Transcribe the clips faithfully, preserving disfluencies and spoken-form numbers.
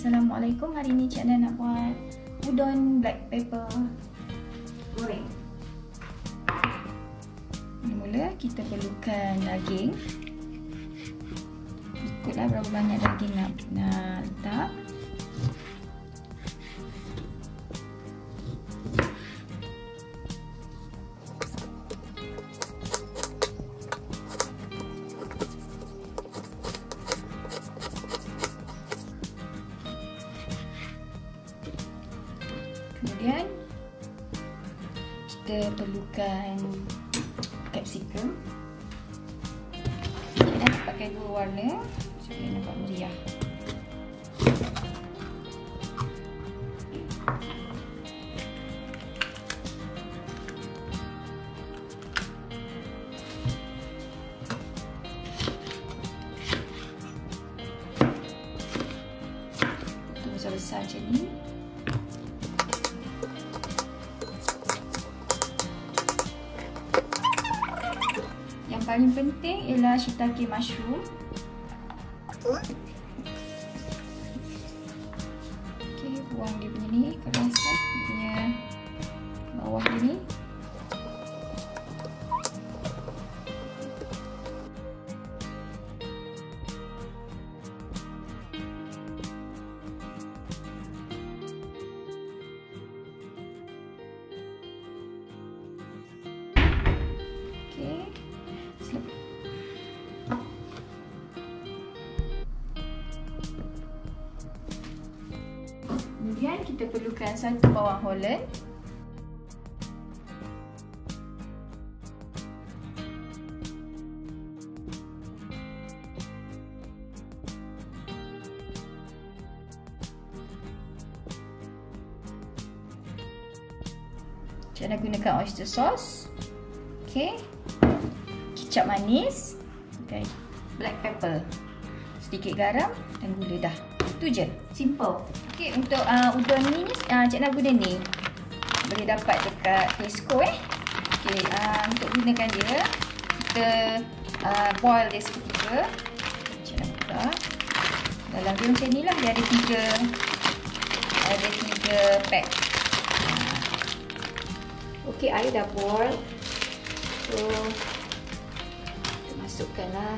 Assalamualaikum. Hari ni Cik Ana nak buat udon black pepper goreng. Mula kita perlukan daging. Ikutlah berapa banyak daging nak, nak letak. Kemudian kita perlukan capsicum. Kita nak pakai dua warna supaya nampak meriah. Itu besar-besar macam ni. Yang paling penting ialah shiitake mushroom. Okey, buang dia punya ni, kerasan dia punya bawah dia ni. Kemudian kita perlukan satu bawang Holland. Cara gunakan oyster sauce. Okey. Kicap manis. Okey. Black pepper. Sedikit garam dan gula dah. Itu je. Simple. Okey, untuk uh, udon ni uh, Cik nak guna ni. Boleh dapat dekat Tesco eh. Okey, uh, untuk gunakan dia kita uh, boil dia seketika. Cik nak buka. Dalam dia macam ni lah. Dia ada tiga ada tiga pack. Uh. Okey, air dah boil. So kita masukkanlah.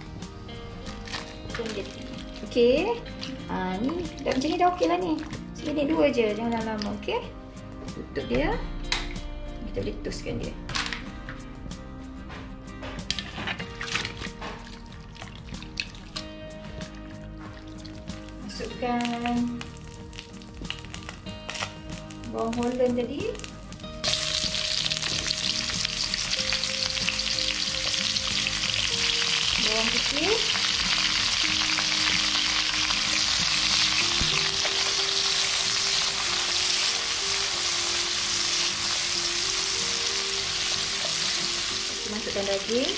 Okey. Ha, ni dah macam ni dah okey lah ni. Seminit dua je, jangan lama, okey. Tutup dia. Kita boleh toskan dia. Masukkan bawang Holland tadi. Bawang putih. Masukkan daging.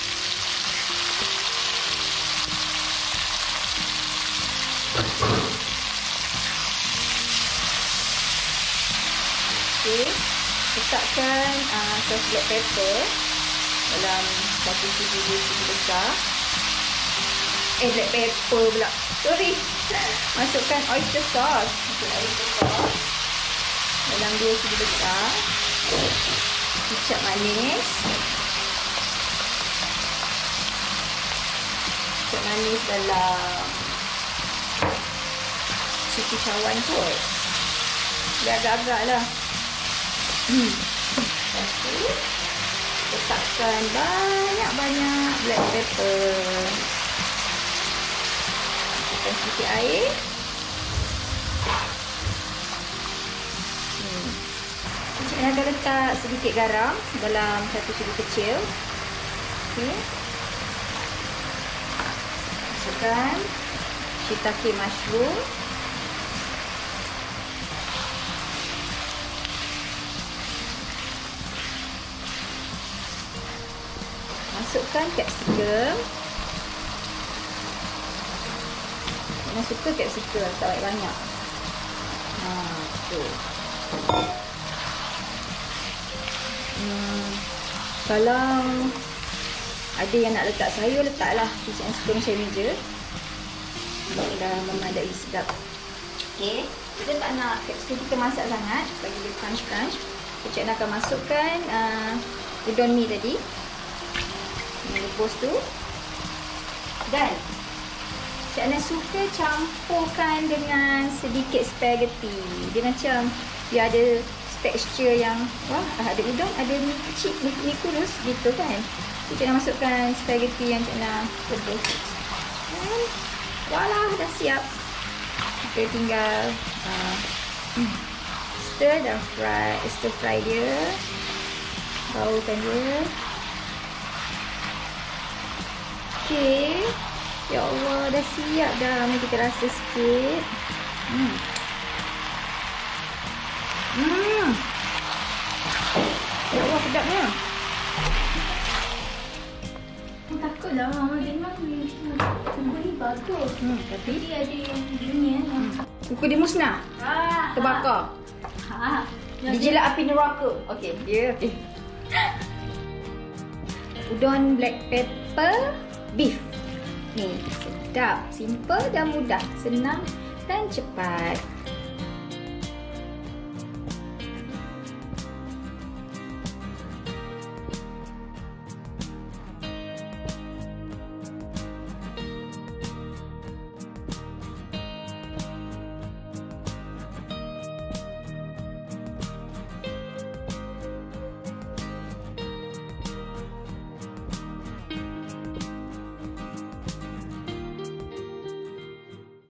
Okey, letakkan uh, sos black pepper dalam satu sudu sudu besar. Eh, black pepper pula. Sorry. Masukkan oyster sauce. Masukkan oyster sauce dalam dua sudu besar. Kicap manis. Kicap manis dalam susu cawan kot. Dia agak-agak lah. Hmm. Lepas tu letakkan banyak-banyak black pepper. Masukkan sedikit air. Hmm. Cik akan letak sedikit garam dalam satu sudu kecil. Okey. Masukkan shiitake mushroom. Masukkan capsicum. Saya suka capsicum, tak banyak. Ha, tu. Hmm, kalau ada yang nak letak sayur, letaklah. Saya suka macam ni je. Ini dah memadai sedap. Okey, kita tak nak tekstur kita masak sangat, bagi dia crunch-crunch. Cik nak akan masukkan uh, udon mi tadi. Ini rebus tu. Dan Cik Ana suka campurkan dengan sedikit spaghetti. Dia macam dia ada tekstur yang wah, ada udon, ada mi kecil, mi, mi kurus gitu kan. So, Cik Ana masukkan spaghetti yang Cik Ana rebus. Dan voila, dah siap. Kita tinggal uh, stir dan fry, stir fry dia. Baukan dia. Okey. Ya Allah, dah siap dah. Mari kita rasa sikit. Hmm. Hmm. Ya Allah, sedapnya. Takutlah Mama memang kuku ni bagus. Hmm, tapi Dia ada yang dunia. hmm. Kuku dia musnah. Ah, Terbakar. Ha. Dijilat api neraka. Okey, dia okey. Udon black pepper beef. Ni sedap, simple dan mudah, senang dan cepat.